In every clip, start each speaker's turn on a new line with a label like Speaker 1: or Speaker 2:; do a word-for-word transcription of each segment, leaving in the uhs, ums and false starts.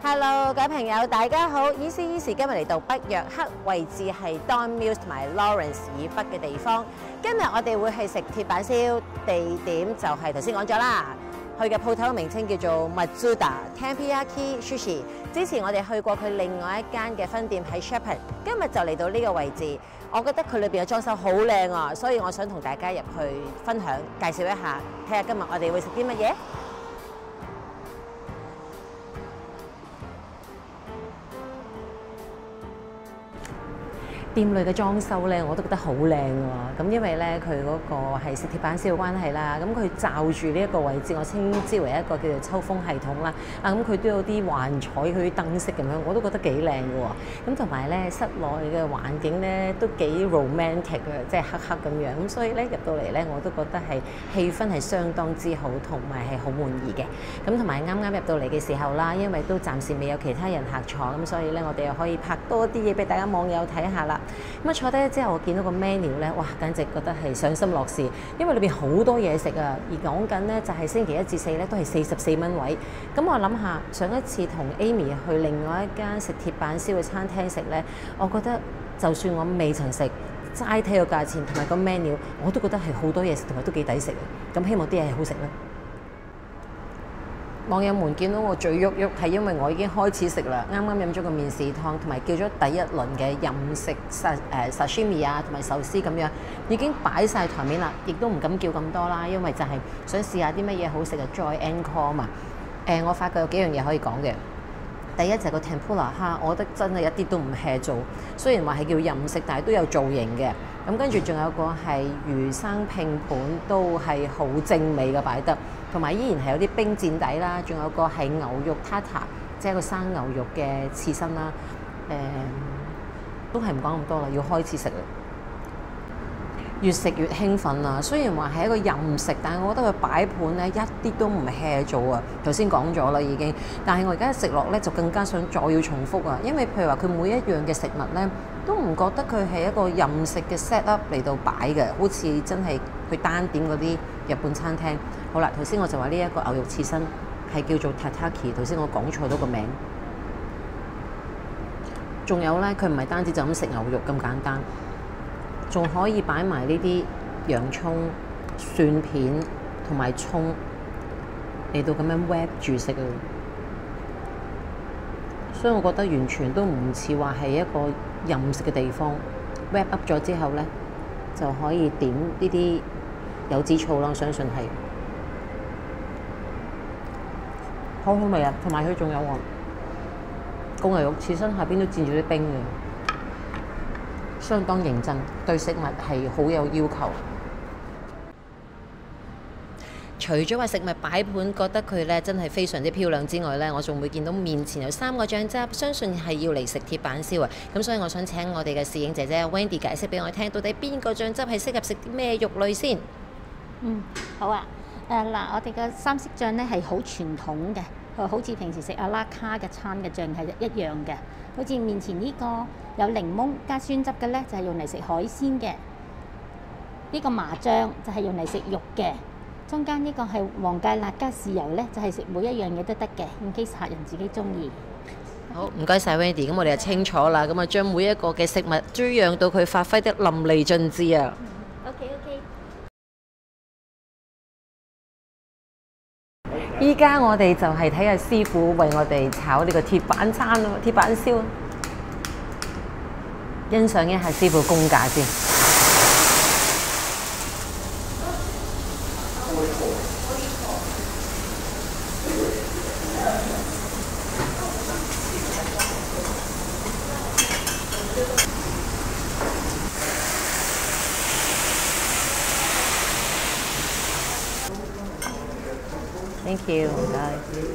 Speaker 1: Hello， 各位朋友，大家好。Easy Easy 今日嚟到北約克，位置係 Don Mills 同埋 Lawrence 以北嘅地方。今日我哋會係食鐵板燒，地點就係頭先講咗啦。去嘅鋪頭嘅名稱叫做 Matsuda Teppanyaki Sushi。之前我哋去過佢另外一間嘅分店喺 Shepherd， 今日就嚟到呢個位置。我覺得佢裏邊嘅裝修好靚啊，所以我想同大家入去分享介紹一下，睇下今日我哋會食啲乜嘢。店裏嘅裝修咧，我都覺得好靚喎。咁因為咧，佢嗰個係食鐵板燒嘅關係啦，咁佢罩住呢一個位置，我稱之為一個叫做抽風系統啦。啊，咁佢都有啲幻彩佢啲燈飾咁樣，我都覺得幾靚嘅喎。咁同埋咧，室內嘅環境咧都幾 romantic 嘅，即係黑黑咁樣。咁所以咧入到嚟咧，我都覺得係氣氛係相當之好，同埋係好滿意嘅。咁同埋啱啱入到嚟嘅時候啦，因為都暫時未有其他人客坐，咁所以咧我哋又可以拍多啲嘢俾大家網友睇下啦。咁啊坐低之後，我見到個 menu 咧，哇，簡直覺得係賞心樂事，因為裏邊好多嘢食啊。而講緊咧就係星期一至四咧都係四十四蚊位。咁我諗下上一次同 Amy 去另外一間食鐵板燒嘅餐廳食咧，我覺得就算我未曾食，齋睇個價錢同埋個 menu， 我都覺得係好多嘢食同埋都幾抵食。咁希望啲嘢係好食啦。網友們見到我嘴喐喐，係因為我已經開始食啦。啱啱飲咗個麵豉湯，同埋叫咗第一輪嘅任食沙誒 sashimi 啊，同埋壽司咁樣，已經擺晒台面啦。亦都唔敢叫咁多啦，因為就係想試下啲乜嘢好食嘅 Joy Encore 嘛。誒、呃，我發覺有幾樣嘢可以講嘅。第一就係個 tempura 蝦，我覺得真係一啲都唔 hea 做。雖然話係叫任食，但係都有造型嘅。咁跟住仲有個係魚生拼盤，都係好精美嘅擺得，同埋依然係有啲冰墊底啦。仲有個係牛肉 tartar， 即係一個生牛肉嘅刺身啦。誒、嗯，都係唔講咁多啦，要開始食啦。越食越興奮啊！雖然話係一個任食，但係我覺得佢擺盤咧一啲都唔 hea 做啊！頭先講咗啦已經，但係我而家食落咧就更加想再要重複啊！因為譬如話佢每一樣嘅食物咧，都唔覺得佢係一個任食嘅 set up 嚟到擺嘅，好似真係佢單點嗰啲日本餐廳。好啦，頭先我就話呢一個牛肉刺身係叫做 tataki， 頭先我講錯咗個名。仲有咧，佢唔係單止就咁食牛肉咁簡單。仲可以擺埋呢啲洋葱、蒜片同埋葱嚟到咁樣 wrap 住食啊！所以我覺得完全都唔似話係一個任食嘅地方。wrap up 咗之後咧，就可以點呢啲柚子醋啦，我相信係好好味啊！同埋佢仲有喎，個牛肉刺身下邊都墊住啲冰嘅。相當認真，對食物係好有要求。除咗話食物擺盤覺得佢咧真係非常之漂亮之外咧，我仲會見到面前有三個醬汁，相信係要嚟食鐵板燒啊！咁所以我想請我哋嘅攝影姐姐 Wendy 解釋俾我聽，到底邊個醬汁係適合食啲咩肉類先？
Speaker 2: 嗯，好啊。誒、呃、嗱，我哋嘅三色醬咧係好傳統嘅，好似平時食阿拉卡嘅餐嘅醬係一樣嘅。好似面前呢個有檸檬加酸汁嘅咧，就係用嚟食海鮮嘅。呢個麻醬就係用嚟食肉嘅。中間呢個係黃芥辣加豉油咧，就係食每一樣嘢都得嘅，唔機客人自己中意。
Speaker 1: 好，唔該晒 Wendy， 咁我哋就清楚啦。咁啊，將每一個嘅食物都讓到佢發揮得淋漓盡致啊！
Speaker 2: OK OK。
Speaker 1: 依家我哋就係睇下師傅為我哋炒呢個鐵板餐咯，鐵板燒。欣賞一下師傅功架先。Thank you， 唔該。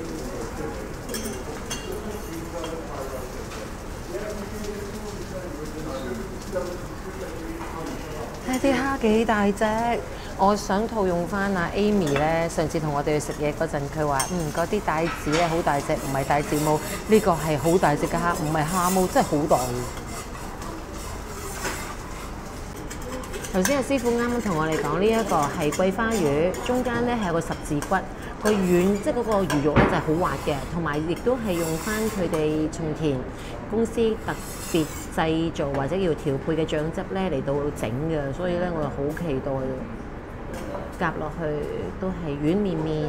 Speaker 1: 睇啲蝦幾大隻，我想套用翻阿 Amy 咧，上次同我哋去食嘢嗰陣，佢話嗯嗰啲帶子咧好大隻，唔係帶子毛，呢個係好大隻嘅蝦，唔係蝦毛，真係好大。 頭先阿師傅啱啱同我哋講呢一個係桂花魚，中間咧係有個十字骨，個軟即係嗰個魚肉咧就係好滑嘅，同埋亦都係用翻佢哋松田公司特別製造或者叫調配嘅醬汁咧嚟到整嘅，所以咧我就好期待夾落去都係軟綿綿，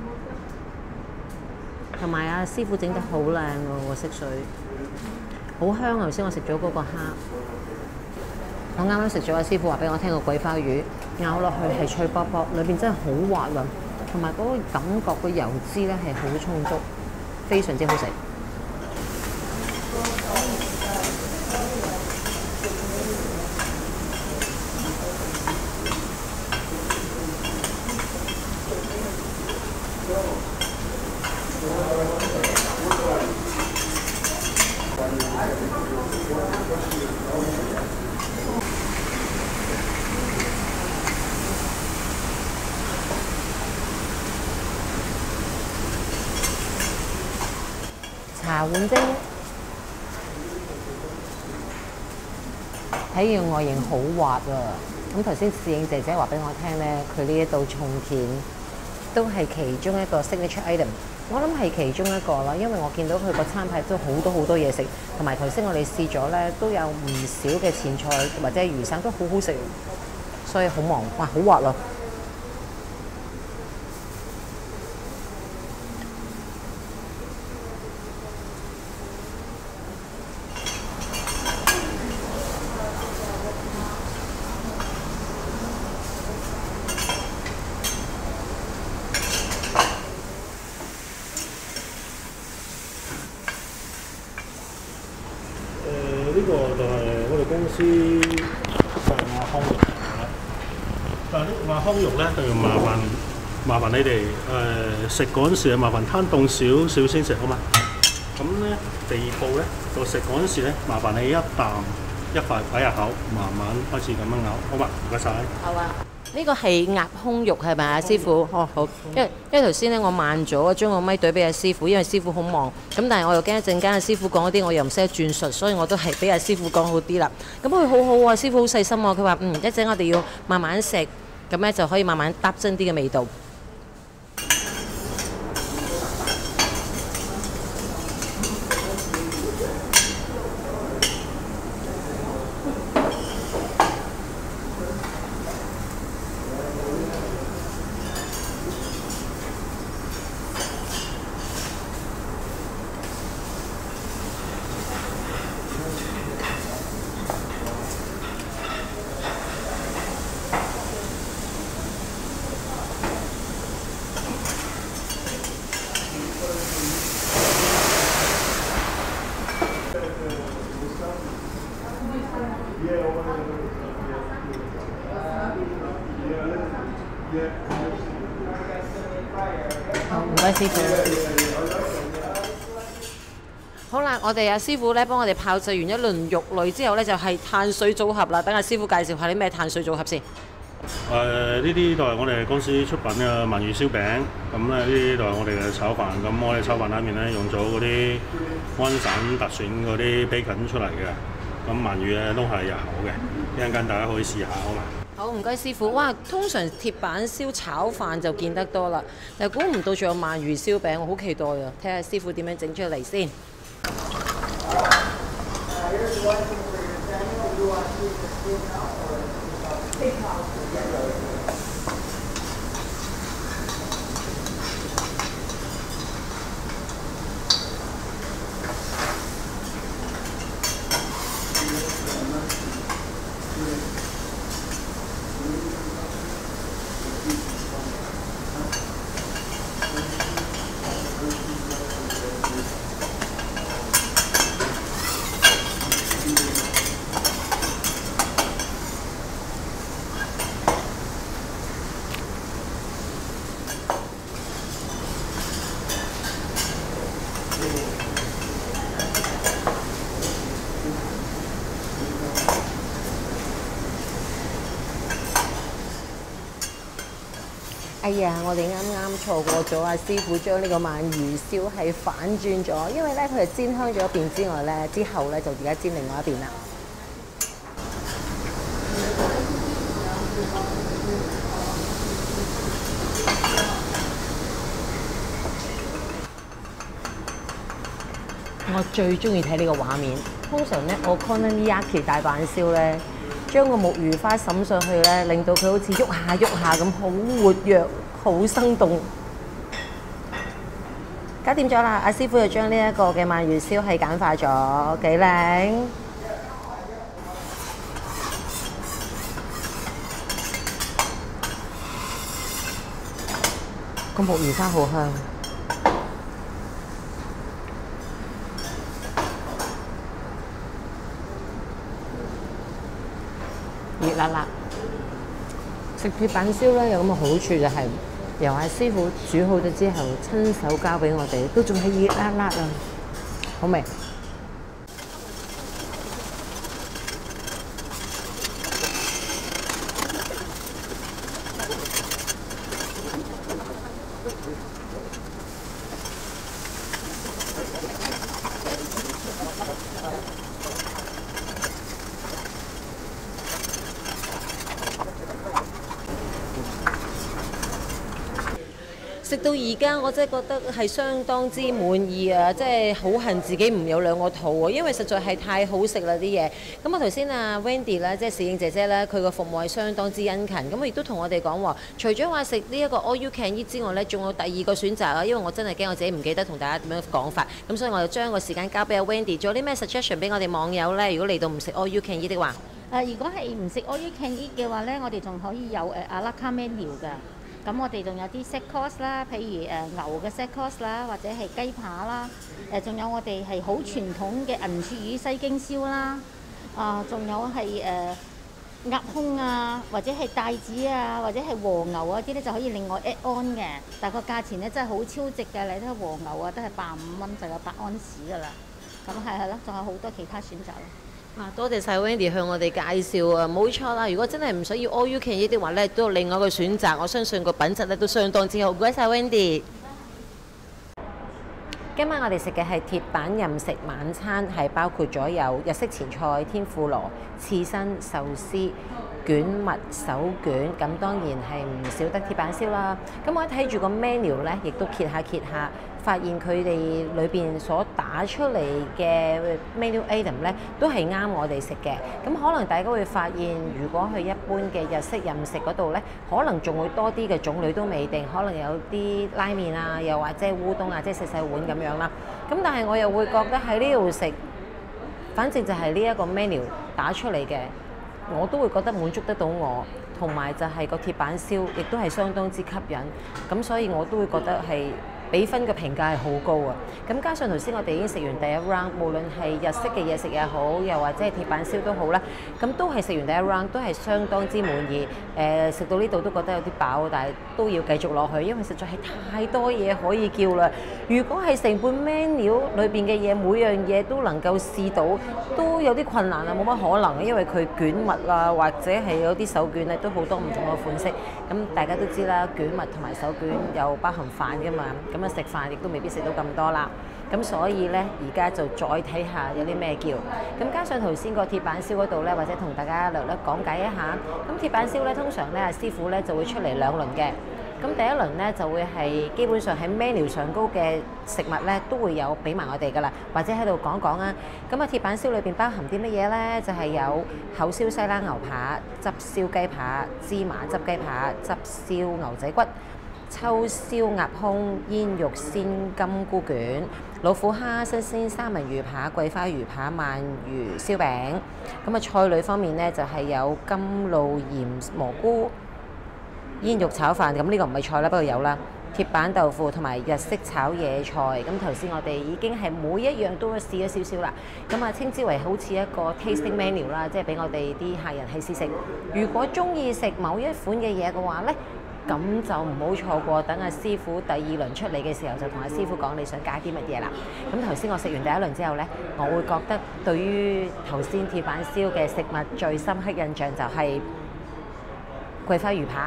Speaker 1: 同埋阿師傅整得好靚喎個色水，好香啊！頭先我食咗嗰個蝦。我啱啱食咗阿師傅話俾我聽個桂花魚，咬落去係脆卜卜，裏邊真係好滑啊，同埋嗰個感覺個油脂咧係好充足，非常之好食。茶碗蒸睇樣外形好滑啊！咁頭先侍應姐姐話俾我聽咧，佢呢一道松田都係其中一個 signature item。我諗係其中一個啦，因為我見到佢個餐牌都好多好多嘢食，同埋頭先我哋試咗咧都有唔少嘅前菜或者魚生都好好食，所以好忙哇，好滑咯！
Speaker 3: 呢個就係我哋公司嘅亞康肉啦。但係呢個亞康肉咧，就要麻煩麻煩你哋誒食嗰陣時啊，麻煩攤凍少少先食好嘛。咁咧地步咧，就食嗰陣時咧，麻煩你一啖一塊擺入口，慢慢開始咁樣咬，好嘛？唔該晒。
Speaker 1: 好啊。呢個係鴨胸肉係咪啊，師傅？哦，好。因為因為頭先咧我慢咗，將個咪對俾阿師傅，因為師傅好忙。咁但係我又驚一陣間阿師傅講嗰啲我又唔識得轉述，所以我都係俾阿師傅講好啲啦。咁佢好好啊，師傅好細心喎。佢話嗯，一陣我哋要慢慢食，咁咧就可以慢慢搭真啲嘅味道。好，唔該師傅。好啦，我哋阿師傅咧幫我哋炮製完一輪肉類之後咧，就係碳水組合啦。等阿師傅介紹下啲咩碳水組合先。
Speaker 3: 誒呢啲就係我哋公司出品嘅鰻魚燒餅，咁咧呢啲就係我哋嘅炒飯。咁我哋炒飯裏面咧用咗嗰啲安省特選嗰啲 bacon 出嚟嘅，咁鰻魚咧都係入口嘅，一陣間大家可以試下好嘛？
Speaker 1: 好，唔該師傅。哇，通常鐵板燒炒飯就見得多啦，但係估唔到仲有鰻魚燒餅，我好期待啊！睇下師傅點樣整出嚟先。哎呀，我哋啱啱錯過咗阿師傅將呢個鰻魚燒係反轉咗，因為咧佢係煎香咗一邊之外咧，之後咧就而家煎另外一邊啦。 我最中意睇呢個畫面。通常咧，我 Okonomiyaki 大阪燒咧，將個木魚花揼上去咧，令到佢好似喐下喐下咁，好活躍、好生動。搞掂咗啦，阿師傅就將呢一個嘅鰻魚燒係簡化咗，幾靚。個木魚花好香。熱辣辣，食鐵板燒咧有咁嘅好處就係、是、由阿師傅煮好咗之後，親手交俾我哋，都仲係熱辣辣啊！好味。食到而家，我真係覺得係相當之滿意啊！即係好恨自己唔有兩個肚啊，因為實在係太好食啦啲嘢。咁我頭先啊 Wendy 咧，即係侍應姐姐咧，佢個服務係相當之殷勤。咁亦都同我哋講話，除咗話食呢一個 all you can eat 之外咧，仲有第二個選擇啊！因為我真係驚我自己唔記得同大家點樣講法，咁所以我就將個時間交俾阿 Wendy，仲有啲咩 suggestion 俾我哋網友咧？如果嚟到唔食 all you can eat 的話，
Speaker 2: 誒、呃，如果係唔食 all you can eat 嘅話咧，我哋仲可以有誒阿拉卡 menu 㗎。咁我哋仲有啲 set course 啦，譬如誒、呃、牛嘅 set course 啦，或者係雞扒啦。誒、呃，仲有我哋係好傳統嘅銀柱魚西京燒啦。啊、呃，仲有係誒鴨胸啊，或者係帶子啊，或者係和牛啊啲咧，就可以另外 add on 嘅。但個價錢咧真係好超值嘅，你睇和牛啊都係百五蚊就有八安士㗎啦。咁係係咯，仲有好多其他選擇咯。
Speaker 1: 啊，多謝晒 Wendy 向我哋介紹啊！冇錯啦，如果真係唔需要 all you can eat 的話咧，都有另外一個選擇。我相信個品質咧都相當之好。唔該晒 Wendy。今晚我哋食嘅係鐵板任食晚餐，係包括咗有日式前菜、天婦羅、刺身、壽司、卷物、手卷，咁當然係唔少得鐵板燒啦。咁我一睇住個 menu 咧，亦都揭下揭下，發現佢哋裏邊所打出嚟嘅 menu item 咧，都係啱我哋食嘅。咁可能大家會發現，如果去一般嘅日式任食嗰度咧，可能仲會多啲嘅種類都未定，可能有啲拉麵啊，又或者烏冬啊，即係細細碗咁樣啦。咁但係我又會覺得喺呢度食，反正就係呢一個 menu 打出嚟嘅。我都會覺得滿足得到我，同埋就係個鐵板燒，亦都係相當之吸引，咁所以我都會覺得係比分嘅評價係好高啊！咁加上頭先我哋已經食完第一 round，無論係日式嘅嘢食也好，又或者係鐵板燒都好啦，咁都係食完第一 round 都係相當之滿意。誒、呃、食到呢度都覺得有啲飽，但係都要繼續落去，因為實在係太多嘢可以叫啦。如果係成本 menu 裏邊嘅嘢，每樣嘢都能夠試到，都有啲困難啊，冇乜可能，因為佢卷物啊，或者係有啲手卷咧，都好多唔同嘅款式。咁大家都知啦，卷物同埋手卷有包含飯㗎嘛。咁啊食飯亦都未必食到咁多啦，咁所以呢，而家就再睇下有啲咩叫。咁加上頭先個鐵板燒嗰度呢，或者同大家略略講解一下。咁鐵板燒呢，通常呢，阿師傅呢就會出嚟兩輪嘅。咁第一輪呢，就會係基本上喺 menu 上高嘅食物呢，都會有俾埋我哋噶啦，或者喺度講講啊。咁啊鐵板燒裏邊包含啲乜嘢呢？就係、是、有口燒西冷牛扒、汁燒雞扒、芝麻汁雞扒、汁燒牛仔骨、秋燒鴨胸、煙肉鮮金菇卷、老虎蝦、新鮮三文魚扒、桂花魚扒、鰻魚燒餅。咁啊菜類方面呢，就係、是、有甘露鹽蘑菇、煙肉炒飯。咁呢個唔係菜啦，不過有啦。鐵板豆腐同埋日式炒野菜。咁頭先我哋已經係每一樣都試咗少少啦。咁啊稱之為好似一個 tasting menu 啦，即係俾我哋啲客人去試食。如果中意食某一款嘅嘢嘅話呢，咁就唔好錯過，等阿師傅第二輪出嚟嘅時候，就同阿師傅講你想加啲乜嘢啦。咁頭先我食完第一輪之後呢，我會覺得對於頭先鐵板燒嘅食物最深刻印象就係桂花魚扒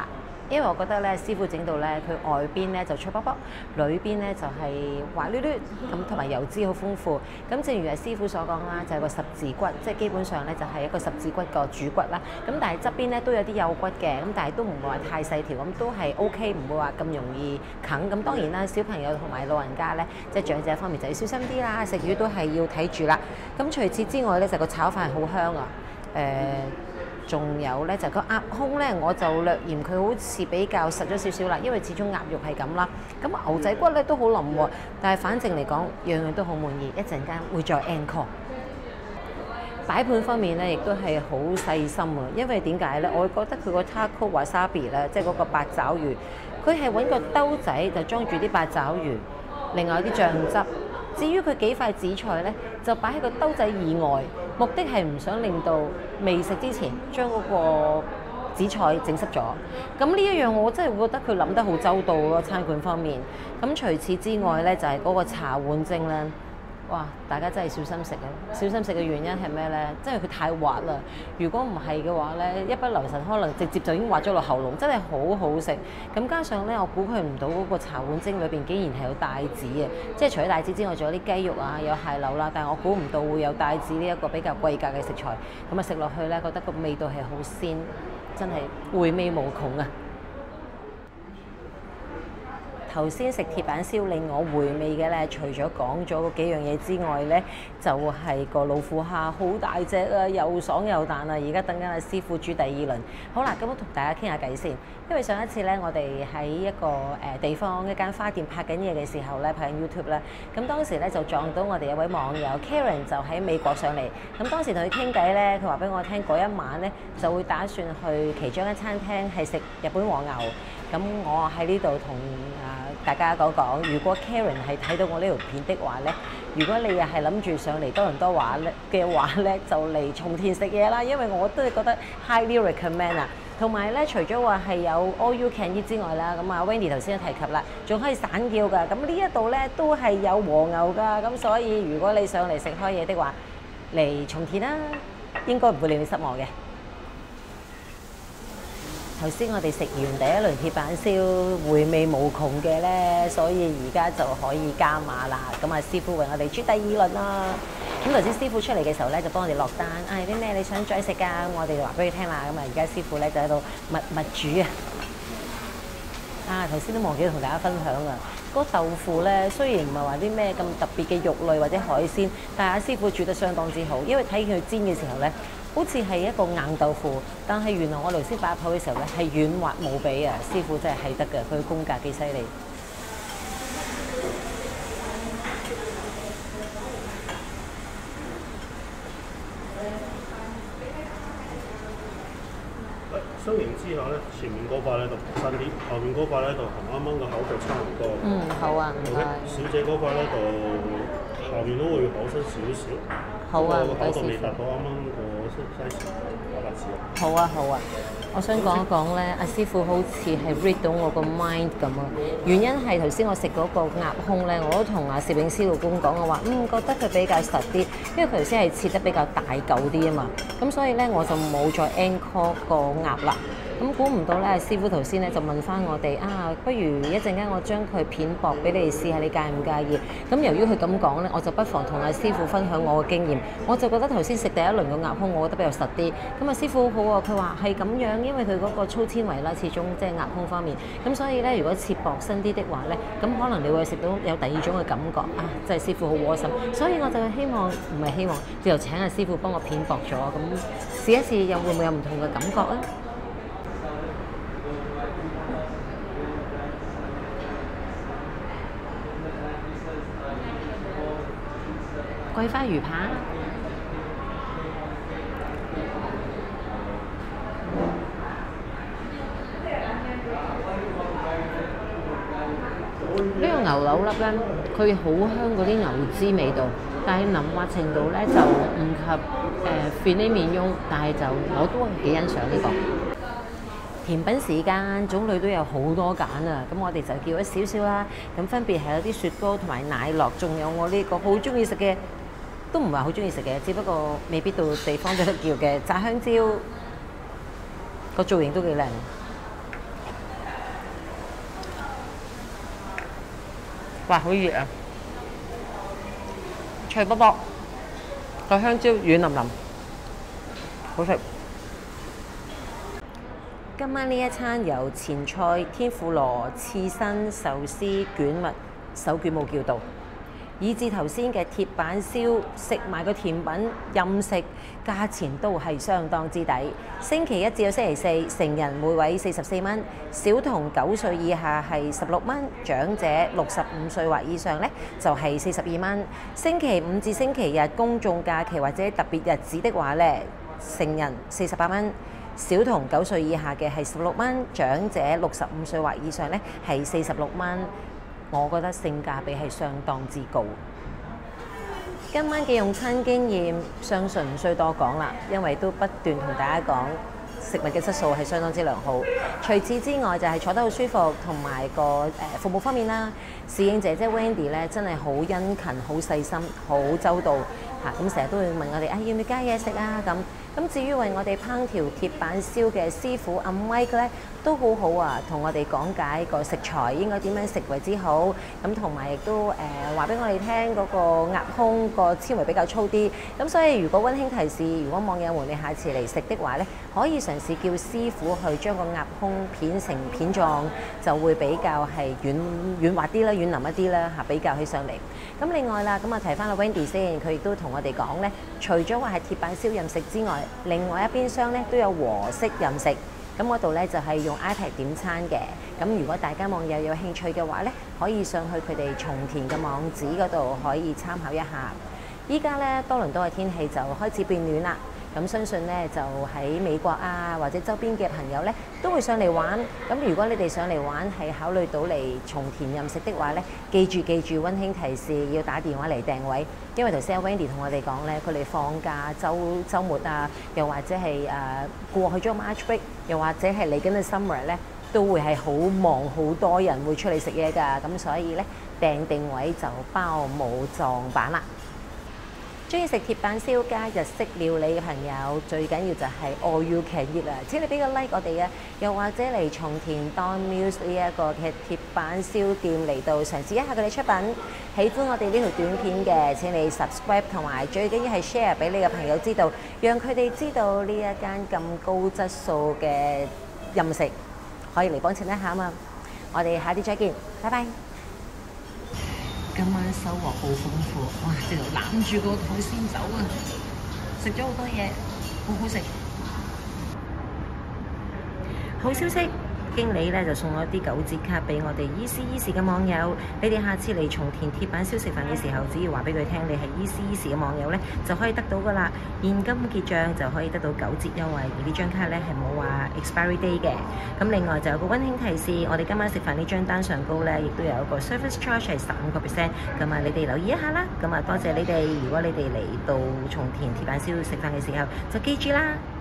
Speaker 1: 因為我覺得咧師傅整到咧佢外邊咧就脆卜卜，裏邊咧就係滑捋捋，咁同埋油脂好豐富。咁正如係師傅所講啦，就係個十字骨，即係基本上咧就係一個十字骨個主骨啦。咁但係側邊咧都有啲幼骨嘅，咁但係都唔會話太細條，咁都係 O K，唔會話咁容易啃。咁當然啦，小朋友同埋老人家咧，即係長者方面就要小心啲啦，食魚都係要睇住啦。咁除此之外咧，就個炒飯好香啊！誒、呃，仲有咧就個鴨胸咧，我就略嫌佢好似比較實咗少少啦，因為始終鴨肉係咁啦。咁牛仔骨咧都好腍喎，但係反正嚟講樣樣都好滿意。一陣間會再 encore。擺盤方面咧，亦都係好細心啊，因為點解咧？我覺得佢個 taco wasabi 咧，即係嗰個八爪魚，佢係揾個兜仔就裝住啲八爪魚，另外有啲醬汁。至於佢幾塊紫菜咧，就擺喺個兜仔以外，目的係唔想令到未食之前將嗰個紫菜整濕咗。咁呢一樣我真係覺得佢諗得好周到咯，餐館方面。咁除此之外咧，就係、是、嗰個茶碗蒸咧。哇！大家真係小心食啊！小心食嘅原因係咩呢？真係佢太滑啦。如果唔係嘅話呢，一不留神可能直接就已經滑咗落喉嚨，真係好好食。咁加上呢，我估佢唔到嗰個茶碗蒸裏邊竟然係有帶子嘅，即係除咗帶子之外，仲有啲雞肉啊，有蟹柳啦。但係我估唔到會有帶子呢一個比較貴價嘅食材。咁啊食落去呢，覺得個味道係好鮮，真係回味無窮啊！頭先食鐵板燒令我回味嘅咧，除咗講咗嗰幾樣嘢之外咧，就係、是、個老虎蝦好大隻啊，又爽又彈啊！而家等緊阿師傅煮第二輪。好啦，咁我同大家傾下偈先。因為上一次咧，我哋喺一個誒地方一間花店拍緊嘢嘅時候咧，拍緊 YouTube 咧，咁當時咧就撞到我哋有位網友 Karen 就喺美國上嚟。咁當時同佢傾偈咧，佢話俾我聽嗰一晚咧就會打算去其中一餐廳係食日本和牛。咁我喺呢度同啊大家講講，如果 Karen 係睇到我呢條片的話咧，如果你又係諗住上嚟多倫多話咧嘅話咧，就嚟松田食嘢啦，因為我都係覺得 highly recommend 啊。同埋咧，除咗話係有 all you can eat 之外啦，咁啊 Wendy 頭先都提及啦，仲可以散叫㗎。咁呢一度咧都係有和牛㗎，咁所以如果你上嚟食開嘢的話，嚟松田啦，應該唔會令你失望嘅。頭先我哋食完第一輪鐵板燒，回味無窮嘅咧，所以而家就可以加碼啦。咁啊，師傅為我哋煮第二輪啦。咁頭先師傅出嚟嘅時候咧，就幫我哋落單，啊有啲咩你想再食㗎？咁我哋就話俾佢聽啦。咁啊，而家師傅咧就喺度密密煮啊。啊，頭先都忘記同大家分享啊。嗰豆腐咧，雖然唔係話啲咩咁特別嘅肉類或者海鮮，但係阿師傅煮得相當之好，因為睇見佢煎嘅時候咧，好似係一個硬豆腐，但係原來我頭先擺入口嘅時候咧係軟滑無比啊！師傅真係係得㗎，佢功架幾犀利。
Speaker 3: 收完之後咧，前面嗰塊咧就新啲，後面嗰塊咧就同啱啱個口就差唔多。
Speaker 1: 嗯，好啊，唔該。
Speaker 3: 小姐嗰塊咧就後面都會厚身少少。
Speaker 1: 好啊，唔該師
Speaker 3: 個口度未達
Speaker 1: 傅。
Speaker 3: 到啱啱個 size 八百字啊。
Speaker 1: 好啊，好啊。我想講一講咧，阿師傅好似係 read 到我個 mind 咁啊。原因係頭先我食嗰個鴨胸咧，我都同阿攝影師老公講，我話嗯覺得佢比較實啲，因為佢頭先係切得比較大嚿啲啊嘛。咁所以咧我就冇再 encore 個鴨啦。咁估唔到咧，師傅頭先咧就問翻我哋啊，不如一陣間我將佢片薄俾你哋試下，你介唔介意？咁由於佢咁講咧，我就不妨同阿師傅分享我嘅經驗。我就覺得頭先食第一輪個鴨胸，我覺得比較實啲。咁啊師傅好啊，佢話係咁樣，因為佢嗰個粗纖維啦，始終即係鴨胸方面。咁所以咧，如果切薄身啲的話咧，咁可能你會食到有第二種嘅感覺啊！即係師傅好窩心，所以我就希望唔係希望，就請阿師傅幫我片薄咗，咁試一試又會唔會有唔同嘅感覺啊？桂花魚扒，呢個牛柳粒咧，佢好香嗰啲牛脂味道，但係腍滑程度咧就唔及誒 filet mignon，但係就我都係幾欣賞呢個。甜品時間種類都有好多揀啊！咁我哋就叫咗少少啦。咁分別係有啲雪糕同埋奶酪，仲有我呢個好中意食嘅。都唔係好中意食嘅，只不過未必到地方都得叫嘅炸香蕉，個造型都幾靚。 哇！好熱啊，脆卜卜，個香蕉軟腍腍，好食。今晚呢一餐由前菜天婦羅、刺身、壽司、卷物、手卷冇叫到，以至頭先嘅鐵板燒，食埋個甜品任食，價錢都係相當之抵。星期一至到星期四，成人每位四十四蚊，小童九歲以下係十六蚊，長者六十五歲或以上呢就係四十二蚊。星期五至星期日公眾假期或者特別日子的話呢，成人四十八蚊。小童九歲以下嘅係十六蚊，長者六十五歲或以上呢係四十六蚊。我覺得性價比係相當之高。今晚嘅用餐經驗，相信唔需多講啦，因為都不斷同大家講食物嘅質素係相當之良好。除此之外，就係坐得好舒服，同埋個誒服務方面啦。侍應姐姐 Wendy 咧真係好殷勤、好細心、好周到嚇，咁成日都會問我哋啊要唔要加嘢食啊咁。咁至於為我哋烹調鐵板燒嘅師傅阿 Mike 咧，都好好啊，同我哋講解個食材應該點樣食為之好。咁同埋亦都誒話俾我哋聽嗰個鴨胸個纖維比較粗啲。咁所以如果溫馨提示，如果網友們你下次嚟食的話咧，可以嘗試叫師傅去將個鴨胸片成片狀，就會比較係軟軟滑啲啦、軟腍一啲啦嚇，比較起上嚟。咁另外啦，咁啊提翻阿 Wendy 先，佢亦都同我哋講咧，除咗話係鐵板燒任食之外，另外一邊廂咧都有和式任食。咁嗰度咧就係用 iPad 點餐嘅。咁如果大家網友有興趣嘅話咧，可以上去佢哋松田嘅網址嗰度可以參考一下。依家咧多倫多嘅天氣就開始變暖啦。咁相信咧就喺美國啊或者周邊嘅朋友咧都會上嚟玩。咁如果你哋上嚟玩係考慮到嚟松田任食的話咧，記住記住溫馨提示要打電話嚟訂位，因為頭先阿 Wendy 同我哋講咧，佢哋放假週週末啊，又或者係誒、呃、過去咗 March break，又或者係嚟緊嘅 summer 咧，都會係好忙，好多人會出嚟食嘢㗎。咁所以咧訂定位就包冇撞板啦。中意食鐵板燒加日式料理嘅朋友，最緊要就係 all you can eat 啦！請你俾個 like 我哋啊，又或者嚟松田 Don Mills 呢一個嘅鐵板燒店嚟到嘗試一下佢哋出品。喜歡我哋呢條短片嘅，請你 subscribe 同埋最緊要係 share 俾你嘅朋友知道，讓佢哋知道呢一間咁高質素嘅任食可以嚟幫襯一下啊嘛！我哋下啲再見，拜拜。今晚收穫好豐富，哇！直頭攬住個肚先走啊！食咗好多嘢，好好食。好消息，經理咧就送咗啲九折卡俾我哋 Easy Easy 嘅網友。你哋下次嚟松田鐵板燒食飯嘅時候，只要話俾佢聽你係 Easy Easy 嘅網友咧，就可以得到噶啦。現金結帳就可以得到九折優惠，而呢張卡咧係冇話 expiry day 嘅。咁另外就有個溫馨提示，我哋今晚食飯呢張單上高咧，亦都有一個 service charge 係十五個 percent。咁啊，你哋留意一下啦。咁啊，多謝你哋。如果你哋嚟到松田鐵板燒食飯嘅時候，就記住啦。